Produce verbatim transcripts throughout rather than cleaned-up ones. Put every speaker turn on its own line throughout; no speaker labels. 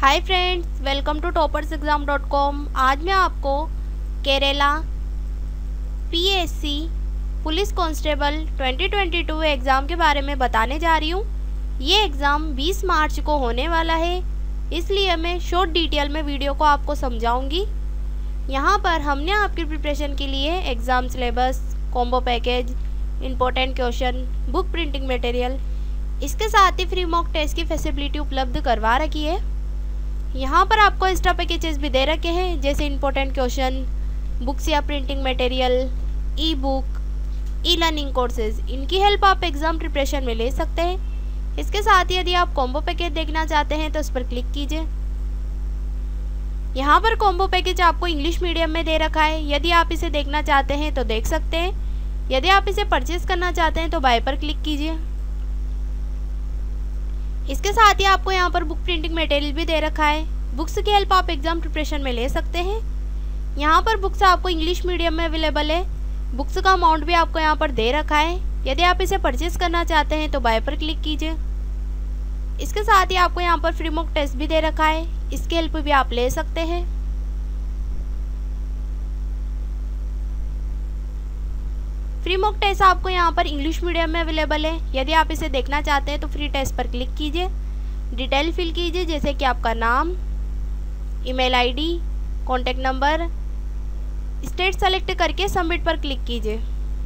Hi friends, welcome to toppers exam dot com. आज मैं आपको Kerala PSC police constable twenty twenty two exam के बारे में बताने जा रही हूँ। ये एग्ज़ाम बीस मार्च को होने वाला है, इसलिए मैं शॉर्ट डिटेल में वीडियो को आपको समझाऊंगी। यहाँ पर हमने आपकी प्रिपरेशन के लिए exam syllabus, combo package, important question, book printing material, इसके साथ ही फ्री मॉक टेस्ट की फैसिलिटी उपलब्ध करवा रखी है। यहाँ पर आपको एक्स्ट्रा पैकेजेस भी दे रखे हैं, जैसे इम्पोर्टेंट क्वेश्चन, बुक्स या printing material, e book, e learning courses. इनकी हेल्प आप एग्ज़ाम प्रिपरेशन में ले सकते हैं। इसके साथ ही यदि आप कॉम्बो पैकेज देखना चाहते हैं तो उस पर क्लिक कीजिए। यहाँ पर कॉम्बो पैकेज आपको इंग्लिश मीडियम में दे रखा है। यदि आप इसे देखना चाहते हैं तो देख सकते हैं। यदि आप इसे परचेज करना चाहते हैं तो बाय पर क्लिक कीजिए। इसके साथ ही आपको यहाँ पर बुक प्रिंटिंग मटेरियल भी दे रखा है। बुक्स की हेल्प आप एग्जाम प्रिपरेशन में ले सकते हैं। यहाँ पर बुक्स आपको इंग्लिश मीडियम में अवेलेबल है। बुक्स का अमाउंट भी आपको यहाँ पर दे रखा है। यदि आप इसे परचेज करना चाहते हैं तो बाय पर क्लिक कीजिए। इसके साथ ही आपको यहाँ पर फ्री मॉक टेस्ट भी दे रखा है, इसकी हेल्प भी आप ले सकते हैं। फ्री मॉक टेस्ट आपको यहाँ पर इंग्लिश मीडियम में अवेलेबल है। यदि आप इसे देखना चाहते हैं तो फ्री टेस्ट पर क्लिक कीजिए। डिटेल फिल कीजिए, जैसे कि आपका नाम, email ID, contact number, state select करके सबमिट पर क्लिक कीजिए।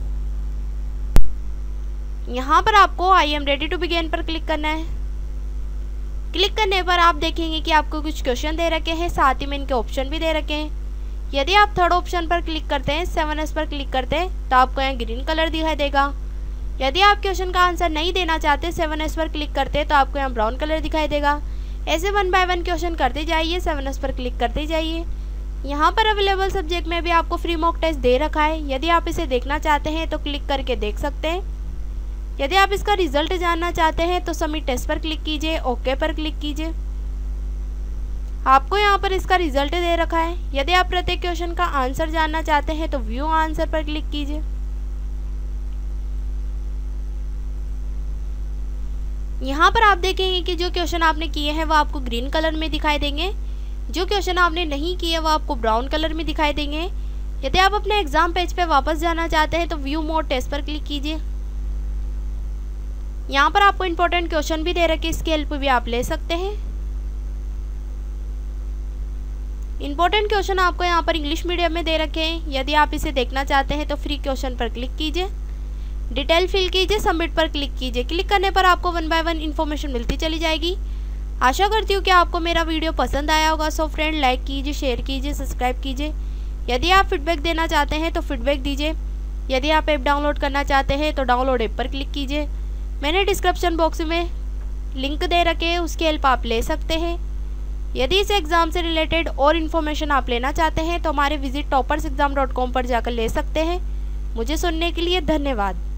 यहाँ पर आपको I am ready to begin पर क्लिक करना है। क्लिक करने पर आप देखेंगे कि आपको कुछ क्वेश्चन दे रखे हैं, साथ ही में इनके ऑप्शन भी दे रखे हैं। यदि आप थर्ड ऑप्शन पर क्लिक करते हैं, सेवन एस पर क्लिक करते हैं, तो आपको यहाँ ग्रीन कलर दिखाई देगा। यदि आप क्वेश्चन का आंसर नहीं देना चाहते, सेवन एस पर क्लिक करते हैं, तो आपको यहाँ ब्राउन कलर दिखाई देगा। ऐसे वन बाय वन क्वेश्चन करते जाइए, सेवन एस पर क्लिक करते जाइए। यहाँ पर अवेलेबल सब्जेक्ट में भी आपको फ्री मॉक टेस्ट दे रखा है। यदि आप इसे देखना चाहते हैं तो क्लिक करके देख सकते हैं। यदि आप इसका रिजल्ट जानना चाहते हैं तो सबमिट टेस्ट पर क्लिक कीजिए, ओके पर क्लिक कीजिए। आपको यहाँ पर इसका रिजल्ट दे रखा है। यदि आप प्रत्येक क्वेश्चन का आंसर जानना चाहते हैं तो व्यू आंसर पर क्लिक कीजिए। यहाँ पर आप देखेंगे कि जो क्वेश्चन आपने किए हैं वो आपको ग्रीन कलर में दिखाई देंगे, जो क्वेश्चन आपने नहीं किए वो आपको ब्राउन कलर में दिखाई देंगे। यदि आप अपने एग्जाम पेज पे वापस जाना चाहते हैं तो व्यू मोर टेस्ट पर क्लिक कीजिए। यहाँ पर आपको इम्पोर्टेंट क्वेश्चन भी दे रखे, इसकी हेल्प भी आप ले सकते हैं। इंपॉर्टेंट क्वेश्चन आपको यहाँ पर इंग्लिश मीडियम में दे रखे हैं। यदि आप इसे देखना चाहते हैं तो फ्री क्वेश्चन पर क्लिक कीजिए। डिटेल फिल कीजिए, सबमिट पर क्लिक कीजिए। क्लिक करने पर आपको वन बाय वन इन्फॉर्मेशन मिलती चली जाएगी। आशा करती हूँ कि आपको मेरा वीडियो पसंद आया होगा। सो फ्रेंड, लाइक कीजिए, शेयर कीजिए, सब्सक्राइब कीजिए। यदि आप फीडबैक देना चाहते हैं तो फीडबैक दीजिए। यदि आप ऐप डाउनलोड करना चाहते हैं तो डाउनलोड ऐप पर क्लिक कीजिए। मैंने डिस्क्रिप्शन बॉक्स में लिंक दे रखे हैं, उसकी हेल्प आप ले सकते हैं। यदि इस एग्ज़ाम से रिलेटेड और इन्फॉर्मेशन आप लेना चाहते हैं तो हमारे visit toppers exam dot com पर जाकर ले सकते हैं। मुझे सुनने के लिए धन्यवाद।